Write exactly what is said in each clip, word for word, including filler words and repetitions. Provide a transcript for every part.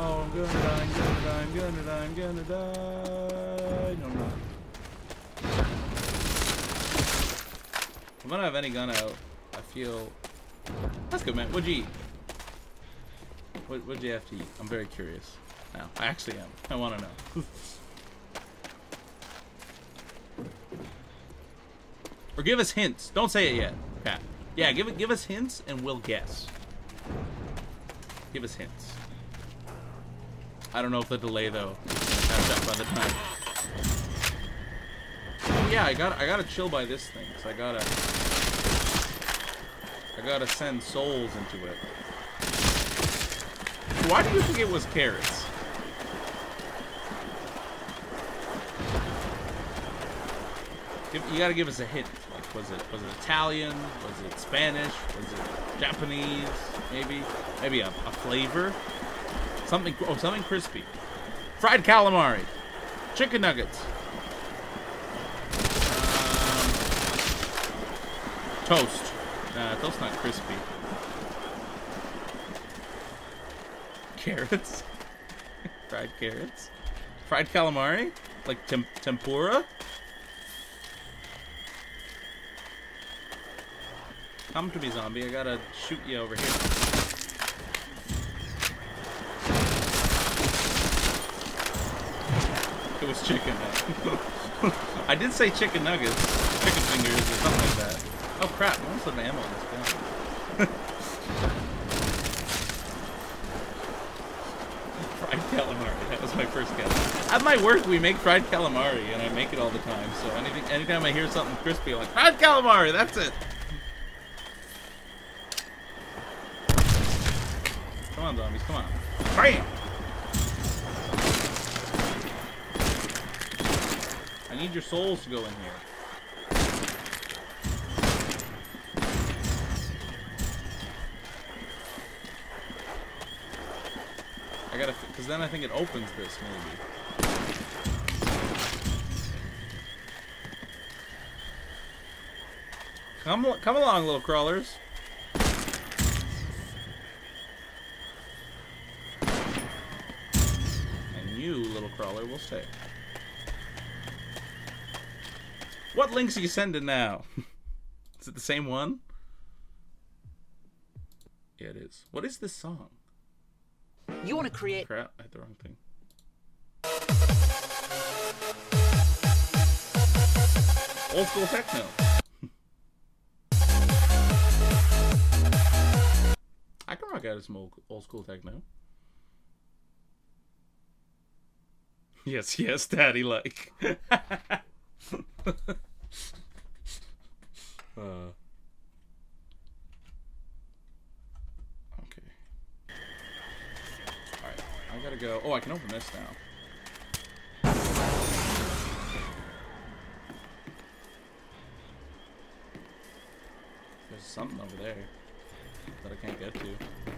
Oh, I'm gonna die, I'm gonna die, I'm gonna die, I'm gonna die. No, I'm not. If I don't have any gun out, I feel... That's good, man. What'd you eat? What, what'd you have to eat? I'm very curious now. I actually am. I want to know. Or give us hints. Don't say it yet, Pat. Yeah, give it. Give us hints, and we'll guess. Give us hints. I don't know if the delay though is gonna catch up by the time. Oh yeah, I got. I gotta chill by this thing. So I gotta. I gotta send souls into it. Why do you think it was carrots? You gotta give us a hint. Like, was it was it Italian? Was it Spanish? Was it Japanese? Maybe maybe a, a flavor. Something oh something crispy. Fried calamari. Chicken nuggets. Um, toast. Nah, toast's not crispy. Carrots. Fried carrots. Fried calamari? Like tem tempura? Come to me, zombie. I gotta shoot you over here. It was chicken. I did say chicken nuggets, chicken fingers, or something like that. Oh crap! I almost had ammo on this gun. Fried calamari. That was my first guess. At my work, we make fried calamari, and I make it all the time. So anything, anytime I hear something crispy, I'm like, fried calamari. That's it. Come on, zombies, come on. Bam! I need your souls to go in here. I gotta, because then I think it opens this, maybe. Come, come along, little crawlers. Little crawler will stay. What links are you sending now? Is it the same one? Yeah, it is. What is this song? You want to create... Crap, I hit the wrong thing. Old school techno. I can rock out of some old, old school techno. Yes, yes, daddy, like. uh. Okay. Alright, I gotta go. Oh, I can open this now. There's something over there that I can't get to.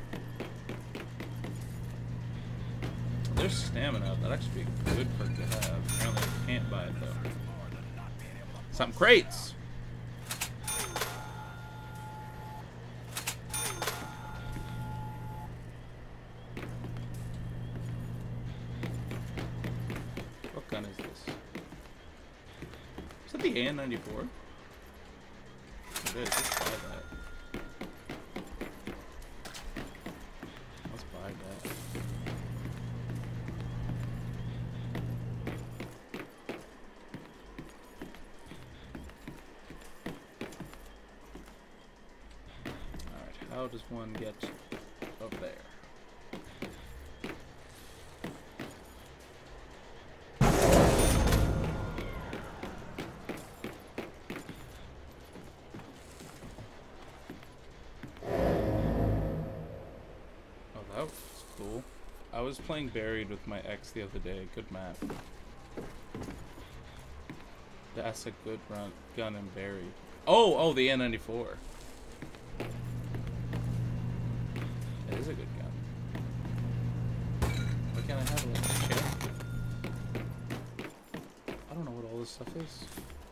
There's stamina. That'd actually be a good perk to have. Apparently I can't buy it though. Some crates! What gun is this? Is that the A N ninety-four? It is. Let's buy that. Let's buy that. How does one get up there? Oh, that was cool. I was playing Buried with my ex the other day. Good map. That's a good run gun in Buried. Oh, oh, the A N ninety-four. It is a good gun. Why can't I have it in the chair? I don't know what all this stuff is.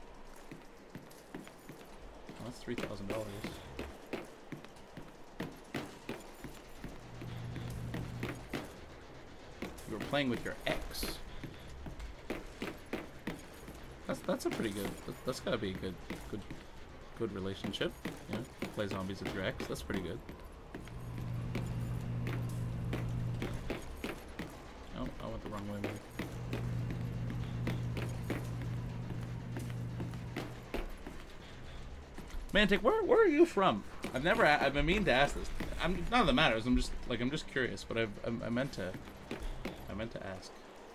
Oh, that's three thousand dollars. playing with your ex. That's that's a pretty good. That's gotta be a good good good relationship. You know, play zombies with your ex. That's pretty good. Oh, I went the wrong way. Maybe. Mantic, where where are you from? I've never. I've been meaning to ask this. I'm none of that matters. I'm just like I'm just curious, but I've I, I meant to. I meant to ask.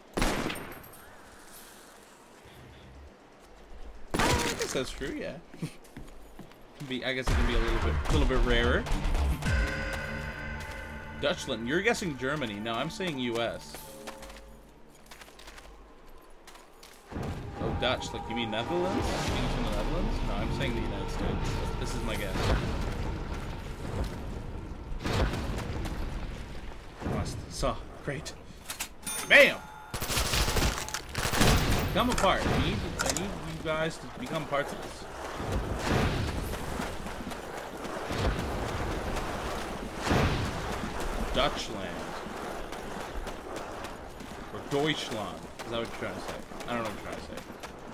I guess that's true. Yeah. be I guess it can be a little bit a little bit rarer. Dutchland, you're guessing Germany. No, I'm saying U S Oh, Dutch. Like you mean Netherlands? You mean from the Netherlands? No, I'm saying the United States. This is my guess. Must. So great. Bam! Become a part. I need, I need you guys to become parts of this. Dutchland. Or Deutschland. Is that what you're trying to say? I don't know what you're trying to say.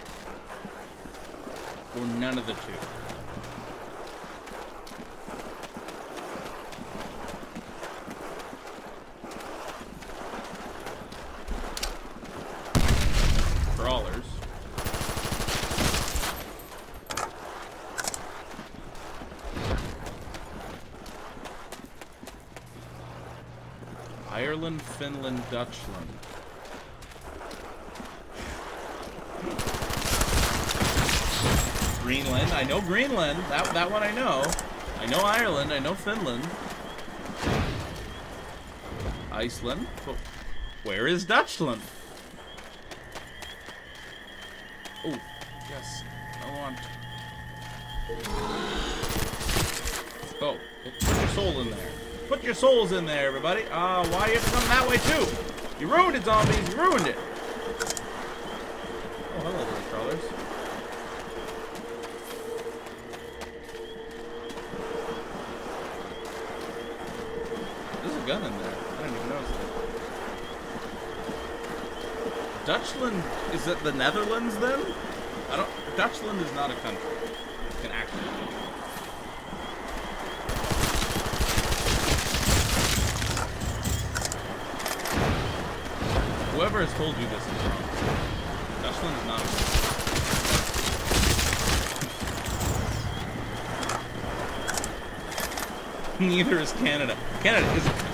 Or none of the two. Brawlers. Ireland, Finland, Dutchland. Greenland. I know Greenland. That that one I know. I know Ireland. I know Finland. Iceland. But where is Dutchland? Oh, yes. I want. Oh, put your soul in there. Put your souls in there, everybody. Ah, uh, why you have to come that way too? You ruined it, zombies. You ruined it. Oh, hello, little crawlers. There's a gun in there. I didn't even notice it. Dutchland, is it the Netherlands then? I don't. Dutchland is not a country. It's an actual country. Whoever has told you this is wrong. Dutchland is not a country. Neither is Canada. Canada is a country.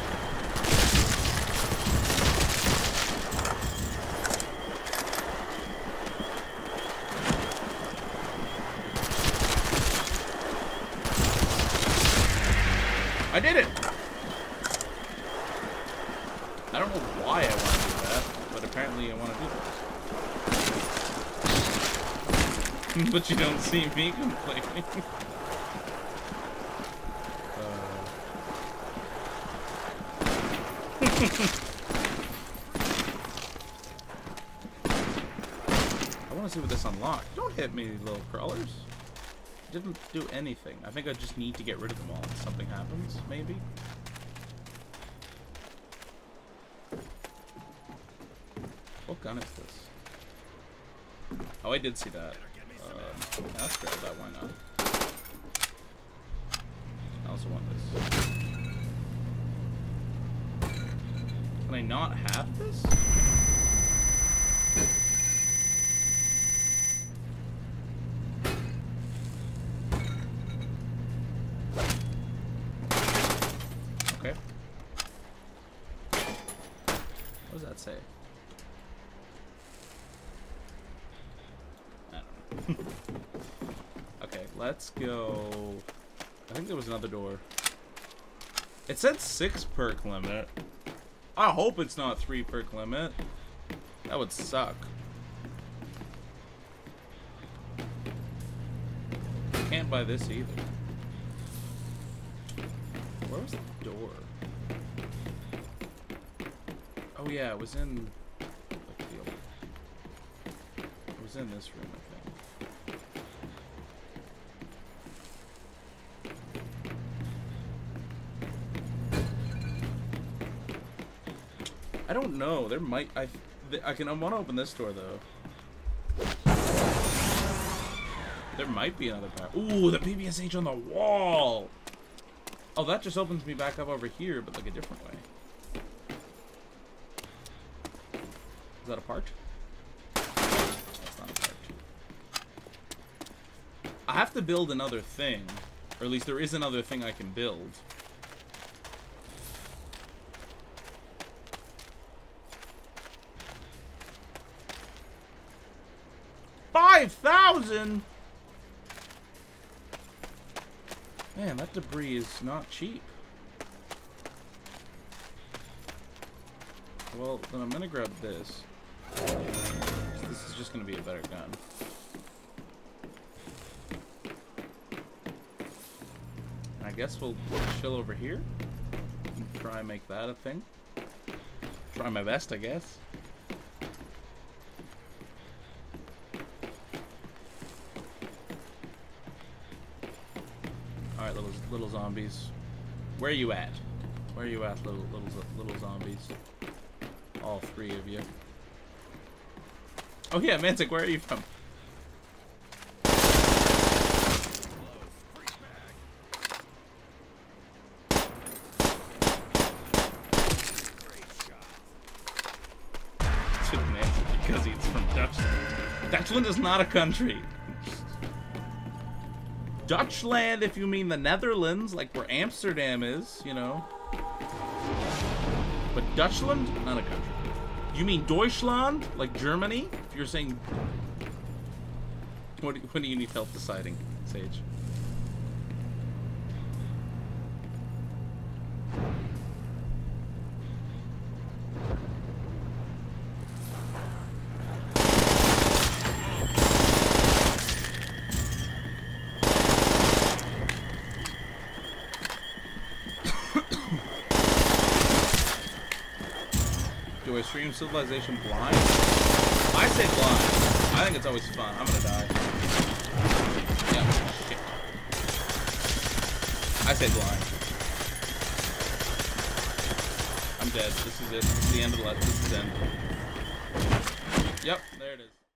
I did it! I don't know why I want to do that, but apparently I want to do that. But you don't see me complaining. uh. I want to see what this unlocked. Don't hit me, little crawlers. Didn't do anything. I think I just need to get rid of them all if something happens, maybe. What gun is this? Oh, I did see that. Uh, let's grab that, why not? I also want this. Can I not have this? Okay. What does that say? I don't know. Okay, let's go. I think there was another door. It said six perk limit. I hope it's not three perk limit. That would suck. Can't buy this either. Where was the door? Oh yeah, it was in like the old, it was in this room, I think. I don't know. There might I I can I want to open this door though. There might be another power. Ooh, the P B S H on the wall. Oh, that just opens me back up over here, but like a different way. Is that a part? That's not a part. I have to build another thing, or at least there is another thing I can build. Five thousand. Man, that debris is not cheap. Well, then I'm gonna grab this. This is just gonna be a better gun. I guess we'll chill over here and try and make that a thing. Try my best, I guess. Alright, little little zombies. Where are you at? Where are you at, little little little zombies? All three of you. Oh yeah, Mantic, where are you from? Because he's from Dutchland. Dutchland is not a country. Dutchland, if you mean the Netherlands, like where Amsterdam is, you know. But Dutchland, not a country. You mean Deutschland, like Germany? If you're saying, what do, what do you need help deciding, Sage? Do I stream Civilization blind? I say blind. I think it's always fun. I'm gonna die. Yeah, shit. I say blind. I'm dead. This is it. This is the end of the This is the end. Yep, there it is.